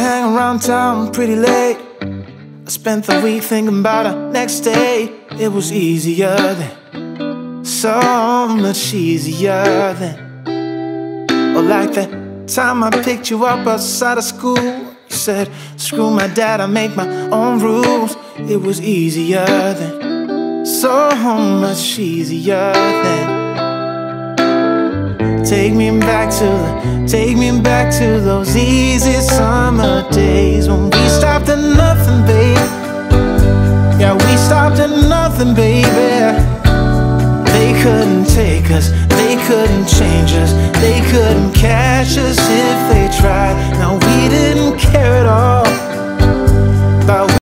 hang around town pretty late. I spent the week thinking about our next day. It was easier then, so much easier then. Or like that time I picked you up outside of school. You said, screw my dad, I make my own rules. It was easier then, so much easier then. Take me back to those easy summer days when we stopped at nothing, babe. Yeah, we stopped at nothing, baby.